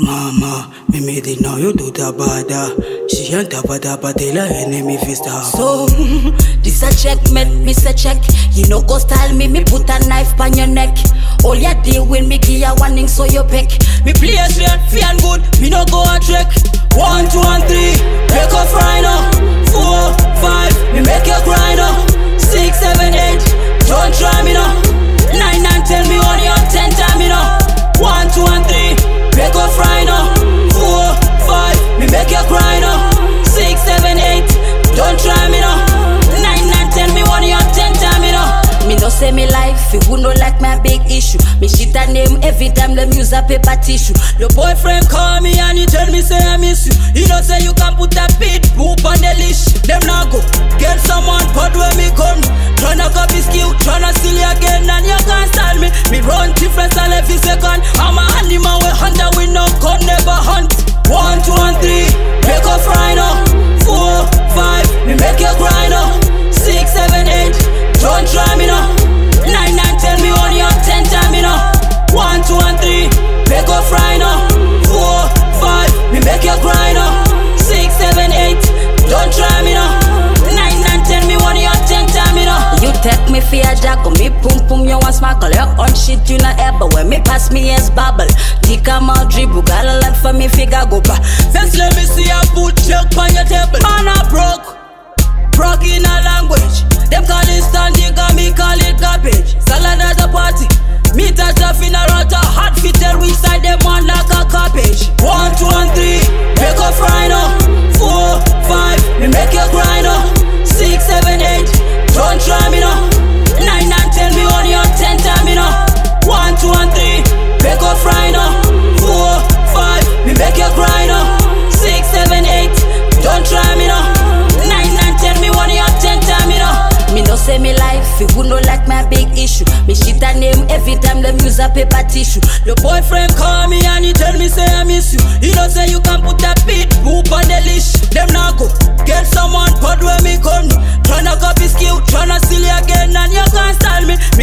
Mama, me did know you do the bada. She ain't a bada, but they la enemy fist her. So, this a checkmate, me say check. You know go style me put a knife on your neck. All ya deal when me give ya warning so you pick. Me play straight, feel good, me no go a trick. 1, 2, and 3, break off right now. 4, 5, me make you cry now. 6, 7, 8, don't try me now. 9 and 10, me on your 10 time me now. 1, 2, and 3. Break off right now. 4, 5, me make you cry now. 6, 7, 8, don't try me now. 9 and 10, me want you 10 time me now. Me no say me life, you would not like my big issue. Me shit a name every time them use a paper tissue. Your boyfriend call me and he tell me say I miss you. He don't say you can put a pit poop on the leash. Them now go get someone but where me come. Tryna copy skill, tryna steal you again and you can't style me. Me run different style every second. I'm a animal we hunter, we no gun, never hunt. 1, 2, and 3, break off right now. 4, 5, me make you cry now. 6, 7, 8, don't try me now. 9 and 10, me on your 10 time me now. 1, 2, and 3, break off right now. 4, 5, me make you cry now. 6, 7, 8, don't try me now. 9 and 10, me on your 10 time me now. You take me for a jack, me pum pum, you want smackle. Your on shit you not ever, when me pass me as bubble. Dick a mouth dribble, got a lot for me figure go back. First let me see a put check on your table. Man I broke in a language. Them call it standing, me call it garbage. Salad at the party, me touch the funeral to hot fit tell we side them on like a cabbage. 1, 2, and 3, break off right now. 4, 5, me make you cry now. 6, 7, 8, don't try me now. 9 and 10, me on your 10 time me now. 1, 2, and 3, break off right now. 4, 5, me make you cry now. 6, 7, 8, don't try me now. 9 and 10, me on your 10 time me now. Me no say me life, you would not like my big issue. Me shit a name every time them use a paper tissue. Your boyfriend call me and he tell me say I miss you. He don't say you can put a pit poop on the leash. Them now go get someone but where me come. Tryna copy skill, tryna steal you again and you can't style me.